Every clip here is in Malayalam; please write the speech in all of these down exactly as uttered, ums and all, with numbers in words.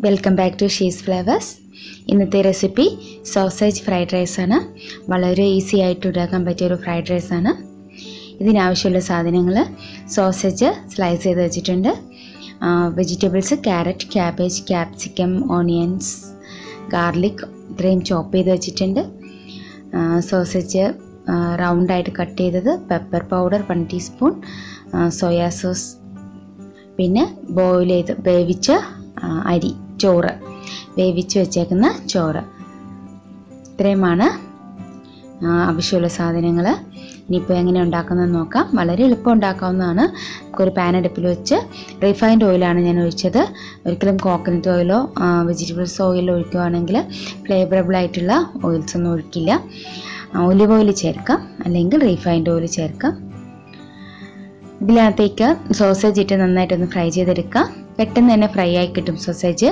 Welcome back to she's flavours. ഇന്നത്തെ റെസിപ്പി സോസേജ് ഫ്രൈഡ് റൈസാണ്. വളരെ ഈസി ആയിട്ട് ഉണ്ടാക്കാൻ പറ്റിയ ഒരു ഫ്രൈഡ് റൈസാണ്. ഇതിനാവശ്യമുള്ള സാധനങ്ങൾ: സോസേജ് സ്ലൈസ് ചെയ്ത് വെച്ചിട്ടുണ്ട്, vegetables carrot, cabbage, capsicum, onions, garlic ഇത്രയും ചോപ്പ് ചെയ്ത് വെച്ചിട്ടുണ്ട്. സോസേജ് റൗണ്ടായിട്ട് കട്ട് ചെയ്തത്, pepper powder one teaspoon, soya sauce, പിന്നെ ബോയിൽ ചെയ്ത് വേവിച്ച അരി ചോറ്, വേവിച്ച് വെച്ചേക്കുന്ന ചോറ്. ഇത്രയുമാണ് ആവശ്യമുള്ള സാധനങ്ങൾ. ഇനിയിപ്പോൾ എങ്ങനെ ഉണ്ടാക്കുന്നതെന്ന് നോക്കാം. വളരെ എളുപ്പം ഉണ്ടാക്കാവുന്നതാണ്. ഒരു പാൻ അടുപ്പിൽ വെച്ച് റിഫൈൻഡ് ഓയിലാണ് ഞാൻ ഒഴിച്ചത്. ഒരിക്കലും കോക്കനട്ട് ഓയിലോ വെജിറ്റബിൾസ് ഓയിലോ ഒഴിക്കുകയാണെങ്കിൽ ഫ്ലേവറബിൾ ആയിട്ടുള്ള ഓയിൽസ് ഒന്നും ഒഴിക്കില്ല. ഒലിവ് ഓയിൽ ചേർക്കാം, അല്ലെങ്കിൽ റിഫൈൻഡ് ഓയിൽ ചേർക്കാം. ഇതിനകത്തേക്ക് സോസേജ് ഇട്ട് നന്നായിട്ടൊന്ന് ഫ്രൈ ചെയ്തെടുക്കാം. പെട്ടെന്ന് തന്നെ ഫ്രൈ ആയി കിട്ടും സോസേജ്.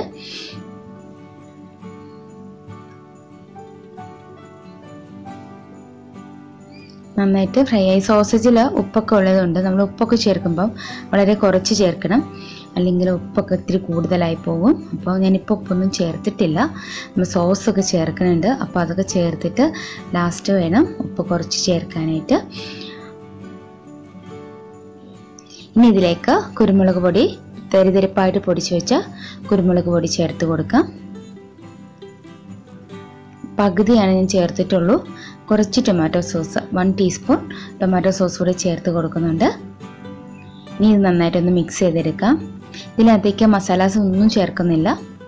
നന്നായിട്ട് ഫ്രൈ ആയി. സോസേജിൽ ഉപ്പൊക്കെ ഉള്ളതുകൊണ്ട് നമ്മൾ ഉപ്പൊക്കെ ചേർക്കുമ്പം വളരെ കുറച്ച് ചേർക്കണം, അല്ലെങ്കിൽ ഉപ്പൊക്കെ ഇത്തിരി കൂടുതലായി പോകും. അപ്പോൾ ഞാനിപ്പോൾ ഉപ്പൊന്നും ചേർത്തിട്ടില്ല. നമ്മൾ സോസൊക്കെ ചേർക്കുന്നുണ്ട്, അപ്പോൾ അതൊക്കെ ചേർത്തിട്ട് ലാസ്റ്റ് വേണം ഉപ്പ് കുറച്ച് ചേർക്കാനായിട്ട്. ഇനി ഇതിലേക്ക് കുരുമുളക് പൊടി, തെരിതെരിപ്പായിട്ട് പൊടിച്ച് വെച്ച കുരുമുളക് പൊടി ചേർത്ത് കൊടുക്കാം. പകുതിയാണ് ഞാൻ ചേർത്തിട്ടുള്ളൂ. കുറച്ച് tomato sauce, one teaspoon tomato sauce കൂടി ചേർത്ത് കൊടുക്കുന്നുണ്ട്. ഇനി ഇത് നന്നായിട്ടൊന്ന് മിക്സ് ചെയ്തെടുക്കാം. ഇതിനകത്തേക്ക് മസാലാസ് ഒന്നും ചേർക്കുന്നില്ല.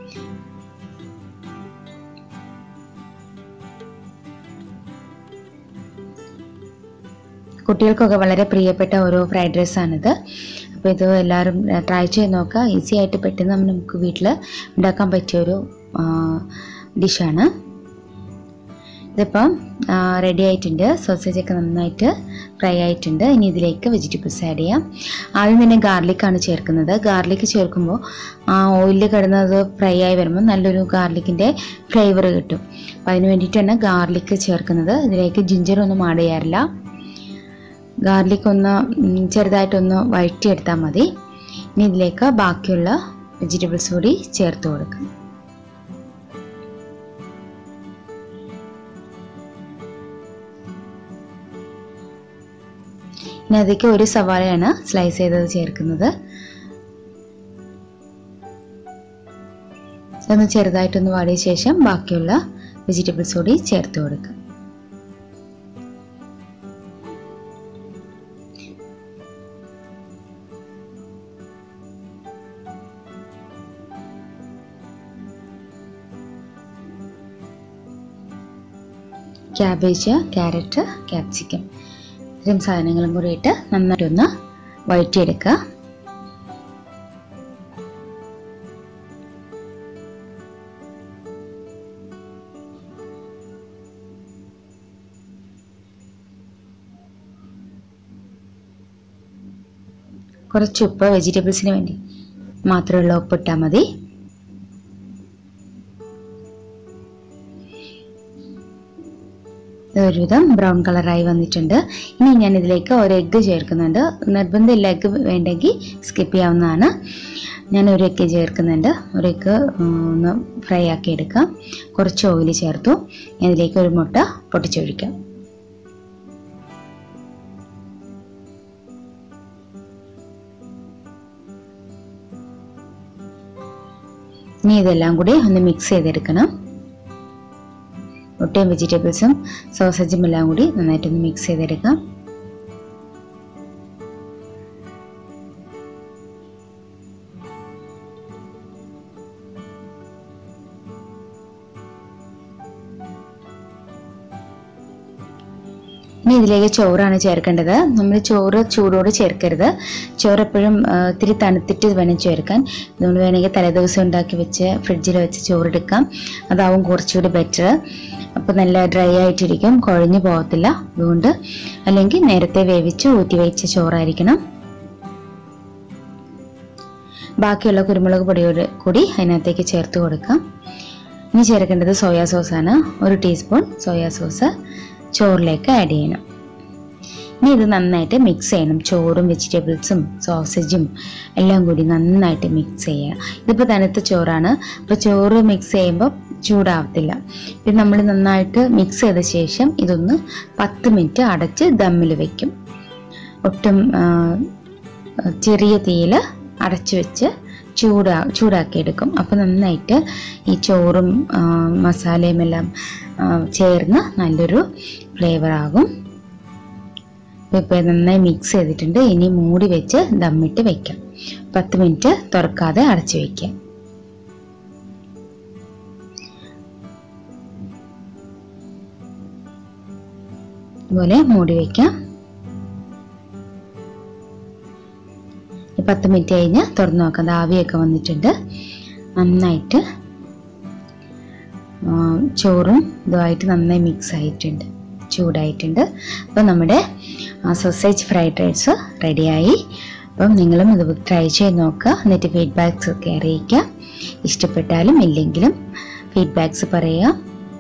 കുട്ടികൾക്കൊക്കെ വളരെ പ്രിയപ്പെട്ട ഒരു ഫ്രൈഡ് റൈസാണിത്. അപ്പോൾ ഇത് എല്ലാവരും ട്രൈ ചെയ്ത് നോക്കുക. ഈസി ആയിട്ട് പെട്ടെന്ന് നമുക്ക് വീട്ടിൽ ഉണ്ടാക്കാൻ പറ്റിയൊരു ഡിഷാണ്. ഇതിപ്പം റെഡി ആയിട്ടുണ്ട്. സോസേജൊക്കെ നന്നായിട്ട് ഫ്രൈ ആയിട്ടുണ്ട്. ഇനി ഇതിലേക്ക് വെജിറ്റബിൾസ് ആഡ് ചെയ്യാം. ആദ്യം തന്നെ ഗാർലിക്കാണ് ചേർക്കുന്നത്. ഗാർലിക്ക് ചേർക്കുമ്പോൾ ആ ഓയിലിൽ കിടന്നത് ഫ്രൈ ആയി വരുമ്പോൾ നല്ലൊരു ഗാർലിക്കിൻ്റെ ഫ്ലേവർ കിട്ടും. അപ്പം അതിന് വേണ്ടിയിട്ടാണ് ഗാർലിക്ക് ചേർക്കുന്നത്. ഇതിലേക്ക് ജിഞ്ചറൊന്നും ആഡ് ചെയ്യാറില്ല. ഗാർലിക് ഒന്ന് ചെറുതായിട്ടൊന്ന് വഴറ്റിയെടുത്താൽ മതി. ഇനി ഇതിലേക്ക് ബാക്കിയുള്ള വെജിറ്റബിൾസ് കൂടി ചേർത്ത് കൊടുക്കാം. ഇനി അതിലേക്ക് ഒരു സവാളയാണ് സ്ലൈസ് ചെയ്തത് ചേർക്കുന്നത്. ഒന്ന് ചെറുതായിട്ടൊന്ന് വാടിയ ശേഷം ബാക്കിയുള്ള വെജിറ്റബിൾസ് കൂടി ചേർത്ത് കൊടുക്കാം. ക്യാബേജ്, ക്യാരറ്റ്, ക്യാപ്സിക്കം ഇത്രയും സാധനങ്ങളും കൂടി ഇട്ട് നന്നായിട്ടൊന്ന് വഴറ്റിയെടുക്കുക. കുറച്ച് ഉപ്പ് വെജിറ്റബിൾസിന് വേണ്ടി മാത്രമുള്ള ഉപ്പ് ഇട്ടാൽ മതി. ഒരുവിധം ബ്രൗൺ കളറായി വന്നിട്ടുണ്ട്. ഇനി ഞാൻ ഇതിലേക്ക് ഒരു എഗ്ഗ് ചേർക്കുന്നുണ്ട്. നിർബന്ധമില്ല, എഗ്ഗ് വേണ്ടെങ്കിൽ സ്കിപ്പ് ചെയ്യാവുന്നതാണ്. ഞാൻ ഒരു എഗ്ഗ് ചേർക്കുന്നുണ്ട്. ഒരു എഗ്ഗ് ഒന്ന് ഫ്രൈ ആക്കി എടുക്കാം. കുറച്ച് ഓയിൽ ചേർത്തു. ഞാൻ ഇതിലേക്ക് ഒരു മുട്ട പൊട്ടിച്ചൊഴിക്കാം. ഇനി ഇതെല്ലാം കൂടി ഒന്ന് മിക്സ് ചെയ്തെടുക്കണം. മുട്ടയും വെജിറ്റബിൾസും സോസേജും എല്ലാം കൂടി നന്നായിട്ടൊന്ന് മിക്സ് ചെയ്തെടുക്കാം. ഇനി ഇതിലേക്ക് ചോറാണ് ചേർക്കേണ്ടത്. നമ്മൾ ചോറ് ചൂടോടെ ചേർക്കരുത്. ചോറ് എപ്പോഴും ഇത്തിരി തണുത്തിട്ട് വേണം ചേർക്കാൻ. നമ്മൾ വേണമെങ്കിൽ തലേദിവസം ഉണ്ടാക്കി വെച്ച് ഫ്രിഡ്ജിൽ വെച്ച് ചോറെടുക്കാം. അതാവും കുറച്ചുകൂടി ബെറ്റർ. അപ്പോൾ നല്ല ഡ്രൈ ആയിട്ടിരിക്കും, കുഴഞ്ഞു പോകത്തില്ല. അതുകൊണ്ട് അല്ലെങ്കിൽ നേരത്തെ വേവിച്ച് ഊറ്റി വെച്ച ചോറായിരിക്കണം. ബാക്കിയുള്ള കുരുമുളക് പൊടിയോട് കൂടി അതിനകത്തേക്ക് ചേർത്ത് കൊടുക്കാം. ഇനി ചേർക്കേണ്ടത് സോയാ സോസാണ്. ഒരു ടീസ്പൂൺ സോയാ സോസ് ചോറിലേക്ക് ആഡ് ചെയ്യണം. ഇനി ഇത് നന്നായിട്ട് മിക്സ് ചെയ്യണം. ചോറും വെജിറ്റബിൾസും സോസേജും എല്ലാം കൂടി നന്നായിട്ട് മിക്സ് ചെയ്യുക. ഇതിപ്പോൾ തണുത്ത ചോറാണ്, അപ്പോൾ ചോറ് മിക്സ് ചെയ്യുമ്പോൾ ചൂടാവത്തില്ല. ഇത് നമ്മൾ നന്നായിട്ട് മിക്സ് ചെയ്ത ശേഷം ഇതൊന്ന് പത്ത് മിനിറ്റ് അടച്ച് ദമ്മിൽ വെക്കും. ഒട്ടും ചെറിയ തീയിൽ അടച്ചു വെച്ച് ചൂടാ ചൂടാക്കി എടുക്കും. അപ്പോൾ നന്നായിട്ട് ഈ ചോറും മസാലയും എല്ലാം ചേർന്ന് നല്ലൊരു ഫ്ലേവർ ആകും. ഇപ്പോൾ നന്നായി മിക്സ് ചെയ്തിട്ടുണ്ട്. ഇനി മൂടി വെച്ച് ദമ്മിട്ട് വെക്കാം. പത്ത് മിനിറ്റ് തുറക്കാതെ അടച്ചു വയ്ക്കാം. ഇതുപോലെ മൂടി വയ്ക്കാം. പത്ത് മിനിറ്റ് കഴിഞ്ഞ് തുറന്നു നോക്കാം. ആവിയൊക്കെ വന്നിട്ടുണ്ട്. നന്നായിട്ട് ചോറും ഇതുമായിട്ട് നന്നായി മിക്സ് ആയിട്ടുണ്ട്, ചൂടായിട്ടുണ്ട്. അപ്പം നമ്മുടെ സോസേജ് ഫ്രൈഡ് റൈസ് റെഡിയായി. അപ്പം നിങ്ങളും ഇത് ട്രൈ ചെയ്ത് നോക്കുക. എന്നിട്ട് ഫീഡ്ബാക്സ് ഒക്കെ അറിയിക്കുക. ഇഷ്ടപ്പെട്ടാലും ഇല്ലെങ്കിലും ഫീഡ്ബാക്സ് പറയുക.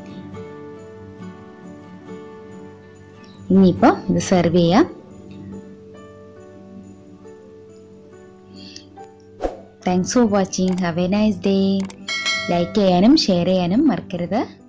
ഇനിയിപ്പോൾ ഇത് സെർവ് ചെയ്യാം. Thanks for watching. Have a nice day. Like ചെയ്യാനും ഷെയർ ചെയ്യാനും മറക്കരുത്.